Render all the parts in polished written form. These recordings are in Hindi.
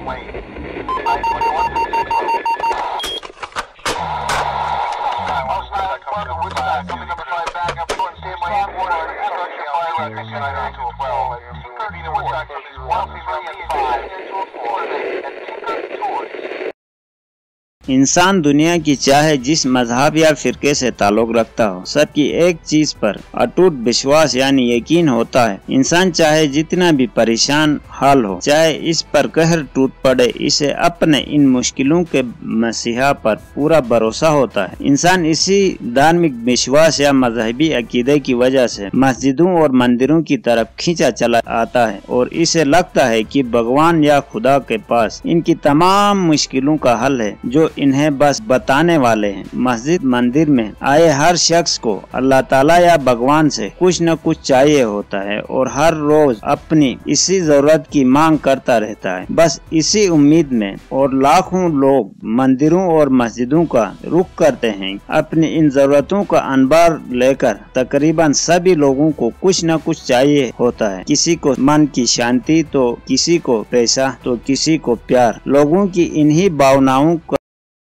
इंसान दुनिया की चाहे जिस मजहब या फिरके से ताल्लुक रखता हो, सबकी एक चीज पर अटूट विश्वास यानी यकीन होता है। इंसान चाहे जितना भी परेशान हाल हो, चाहे इस पर कहर टूट पड़े, इसे अपने इन मुश्किलों के मसीहा पर पूरा भरोसा होता है। इंसान इसी धार्मिक विश्वास या मजहबी अकीदे की वजह से मस्जिदों और मंदिरों की तरफ खींचा चला आता है और इसे लगता है कि भगवान या खुदा के पास इनकी तमाम मुश्किलों का हल है जो इन्हें बस बताने वाले हैं। मस्जिद मंदिर में आए हर शख्स को अल्लाह ताला या भगवान से कुछ न कुछ चाहिए होता है और हर रोज अपनी इसी जरूरत की मांग करता रहता है, बस इसी उम्मीद में। और लाखों लोग मंदिरों और मस्जिदों का रुख करते हैं अपनी इन जरूरतों का अनबार लेकर। तकरीबन सभी लोगों को कुछ न कुछ चाहिए होता है, किसी को मन की शांति, तो किसी को पैसा, तो किसी को प्यार। लोगों की इन्हीं भावनाओं का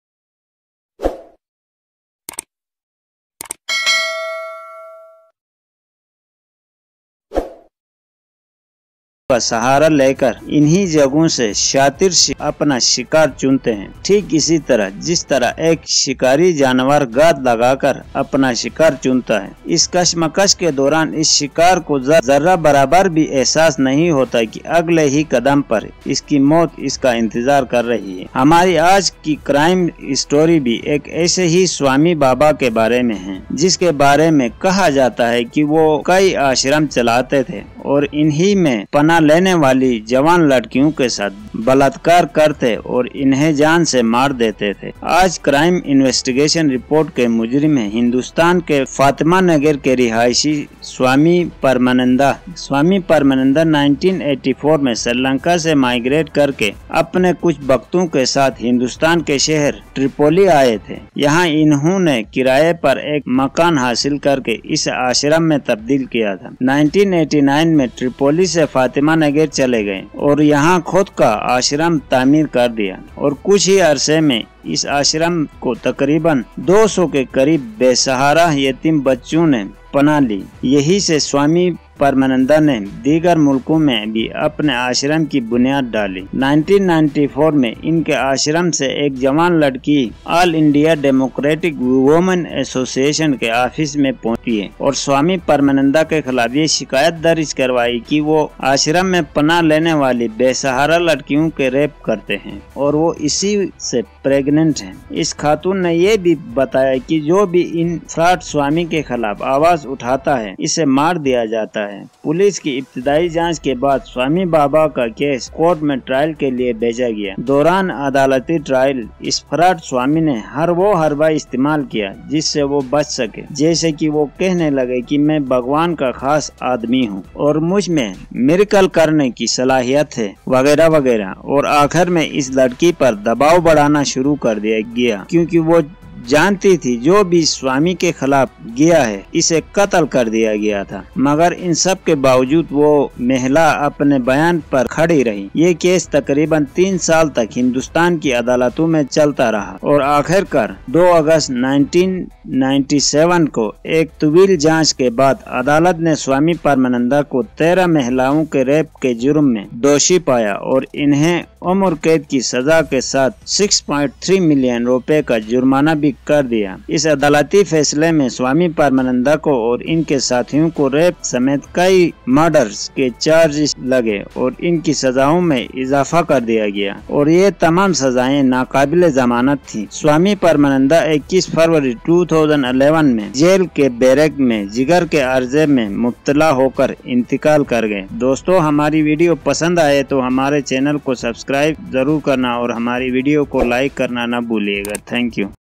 सहारा लेकर इन्हीं जगहों से शातिर अपना शिकार चुनते हैं। ठीक इसी तरह जिस तरह एक शिकारी जानवर गात लगाकर अपना शिकार चुनता है, इस कशमकश के दौरान इस शिकार को जर्रा बराबर भी एहसास नहीं होता कि अगले ही कदम पर इसकी मौत इसका इंतजार कर रही है। हमारी आज की क्राइम स्टोरी भी एक ऐसे ही स्वामी बाबा के बारे में है, जिसके बारे में कहा जाता है कि वो कई आश्रम चलाते थे और इन्हीं में पनाह लेने वाली जवान लड़कियों के साथ बलात्कार करते और इन्हें जान से मार देते थे। आज क्राइम इन्वेस्टिगेशन रिपोर्ट के मुजरिम है हिंदुस्तान के फातिमा नगर के रिहायशी स्वामी परमानंदा। स्वामी परमानंदा 1984 में श्रीलंका से माइग्रेट करके अपने कुछ भक्तों के साथ हिंदुस्तान के शहर ट्रिपोली आए थे। यहाँ इन्होंने किराए पर एक मकान हासिल करके इस आश्रम में तब्दील किया था। 1989 में ट्रिपोली से फातिमा नगर चले गए और यहाँ खुद का आश्रम तामीर कर दिया और कुछ ही अरसे में इस आश्रम को तकरीबन 200 के करीब बेसहारा यतीम बच्चों ने पनाह ली। यही से स्वामी परमानंदा ने दीगर मुल्कों में भी अपने आश्रम की बुनियाद डाली। 1994 में इनके आश्रम से एक जवान लड़की All India Democratic Women Association के ऑफिस में पहुंची है और स्वामी परमानंदा के खिलाफ ये शिकायत दर्ज करवाई कि वो आश्रम में पनाह लेने वाली बेसहारा लड़कियों के रेप करते हैं और वो इसी से प्रेग्नेंट है। इस खातून ने ये भी बताया कि जो भी इन फ्रॉड स्वामी के खिलाफ आवाज उठाता है, इसे मार दिया जाता है। पुलिस की इब्तिदाई जांच के बाद स्वामी बाबा का केस कोर्ट में ट्रायल के लिए भेजा गया। दौरान अदालती ट्रायल इस फ्रॉड स्वामी ने हर वो हरबा इस्तेमाल किया जिससे वो बच सके, जैसे कि वो कहने लगे कि मैं भगवान का खास आदमी हूँ और मुझ में मिरेकल करने की सलाहियत है, वगैरह वगैरह। और आखिर में इस लड़की पर दबाव बढ़ाना शुरू कर दिया गया क्योंकि वो जानती थी जो भी स्वामी के खिलाफ गया है इसे कत्ल कर दिया गया था। मगर इन सब के बावजूद वो महिला अपने बयान पर खड़ी रही। ये केस तकरीबन 3 साल तक हिंदुस्तान की अदालतों में चलता रहा और आखिरकार 2 अगस्त 1997 को एक तवील जांच के बाद अदालत ने स्वामी परमानंदा को 13 महिलाओं के रेप के जुर्म में दोषी पाया और इन्हें उम्र कैद की सजा के साथ 6.3 मिलियन रुपए का जुर्माना भी कर दिया। इस अदालती फैसले में स्वामी परमानंदा को और इनके साथियों को रेप समेत कई मर्डर्स के चार्जेस लगे और इनकी सजाओं में इजाफा कर दिया गया और ये तमाम सजाएं नाकाबिले जमानत थी। स्वामी परमानंदा 21 फरवरी 2011 में जेल के बैरक में जिगर के अर्जे में मुब्तला होकर इंतकाल कर गए। दोस्तों, हमारी वीडियो पसंद आए तो हमारे चैनल को सब्सक्राइब जरूर करना और हमारी वीडियो को लाइक करना न भूलिएगा। Thank you.